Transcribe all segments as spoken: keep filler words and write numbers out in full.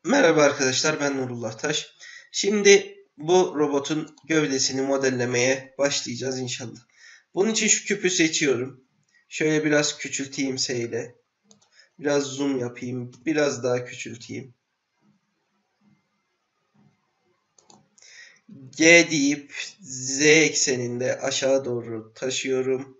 Merhaba arkadaşlar, ben Nurullah Taş. Şimdi bu robotun gövdesini modellemeye başlayacağız inşallah. Bunun için şu küpü seçiyorum. Şöyle biraz küçülteyim S ile. Biraz zoom yapayım. Biraz daha küçülteyim. G deyip Z ekseninde aşağı doğru taşıyorum.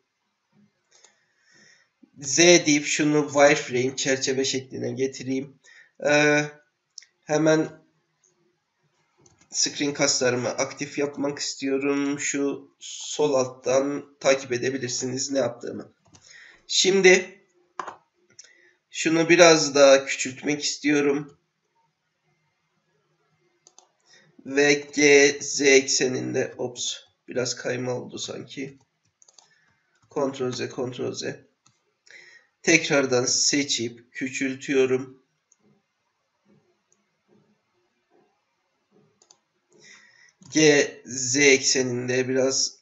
Z deyip şunu wireframe çerçeve şekline getireyim. Ee, hemen screencast'larımı aktif yapmak istiyorum. Şu sol alttan takip edebilirsiniz ne yaptığımı. Şimdi şunu biraz daha küçültmek istiyorum. Ve G, Z ekseninde ops biraz kayma oldu sanki. Ctrl Z, Ctrl Z. Tekrardan seçip küçültüyorum. G, Z ekseninde biraz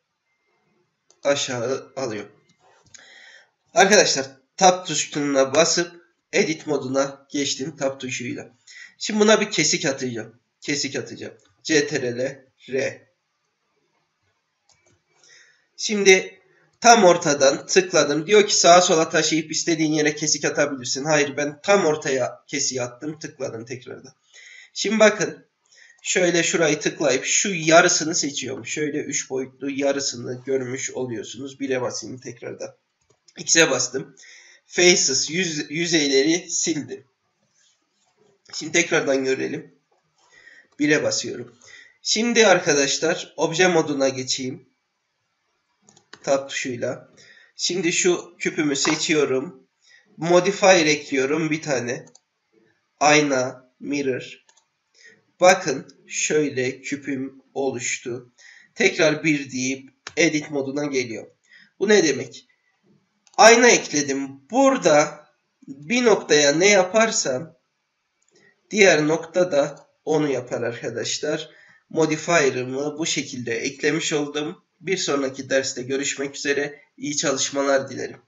aşağı alıyorum. Arkadaşlar tab tuşuna basıp edit moduna geçtim tab tuşuyla. Şimdi buna bir kesik atacağım. Kesik atacağım. Ctrl R. Şimdi tam ortadan tıkladım. Diyor ki sağa sola taşıyıp istediğin yere kesik atabilirsin. Hayır, ben tam ortaya kesik attım. Tıkladım tekrardan. Şimdi bakın. Şöyle şurayı tıklayıp şu yarısını seçiyorum. Şöyle üç boyutlu yarısını görmüş oluyorsunuz. bire basayım tekrardan. X'e bastım. Faces yüz, yüzeyleri sildim. Şimdi tekrardan görelim. bire basıyorum. Şimdi arkadaşlar obje moduna geçeyim. Tab tuşuyla. Şimdi şu küpümü seçiyorum. Modifier ekliyorum bir tane. Ayna, mirror. Bakın şöyle küpüm oluştu. Tekrar bir deyip edit moduna geliyor. Bu ne demek? Ayna ekledim. Burada bir noktaya ne yaparsam diğer noktada onu yapar arkadaşlar. Modifier'ımı bu şekilde eklemiş oldum. Bir sonraki derste görüşmek üzere. İyi çalışmalar dilerim.